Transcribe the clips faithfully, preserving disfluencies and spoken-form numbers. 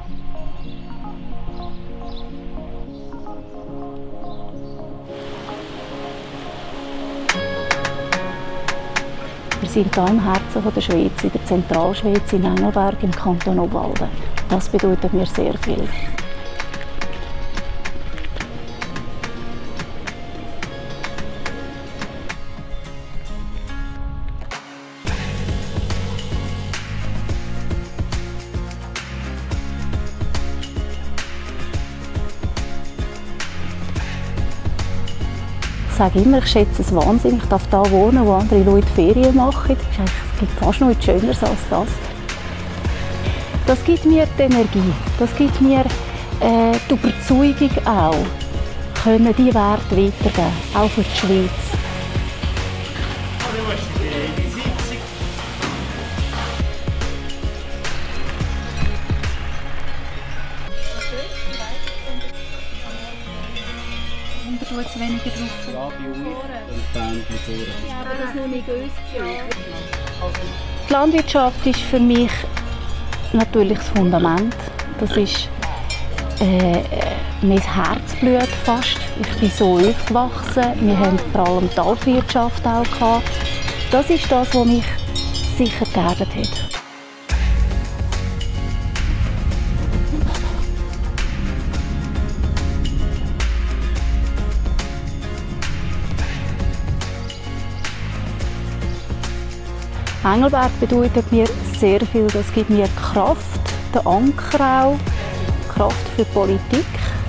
Wir sind hier im Herzen der Schweiz, in der Zentralschweiz, in Engelberg im Kanton Obwalden. Das bedeutet mir sehr viel. Ich sage immer, ich schätze es wahnsinnig. Ich darf hier wohnen, wo andere Leute Ferien machen. Es gibt fast noch nichts Schöneres als das. Das gibt mir die Energie, das gibt mir äh, die Überzeugung auch, können diese Werte weitergeben, auch für die Schweiz. Du jetzt weniger drauf. Ja, bei euch und dann bei euch. Ja, aber das noch nicht uns. Die Landwirtschaft ist für mich natürlich das Fundament. Das ist äh, mein Herzblut fast. Ich bin so aufgewachsen. Wir haben vor allem die Alpwirtschaft auch gehabt. Das ist das, was mich sicher geerdet hat. Engelberg bedeutet mir sehr viel. Das gibt mir Kraft, den Anker auch, Kraft für die Politik.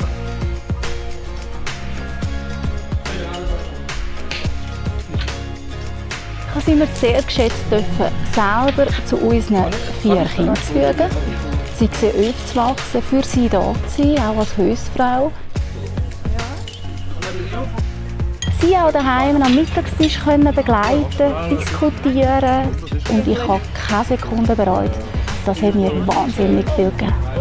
Ich habe es immer sehr geschätzt, dürfen, selber zu unseren vier Kindern zu schauen. Sie sehen aufzuwachsen, für sie da zu sein, auch als Hausfrau. Sie auch daheim am Mittagstisch können begleiten, diskutieren und ich habe keine Sekunde bereut. Das hat mir wahnsinnig viel gegeben.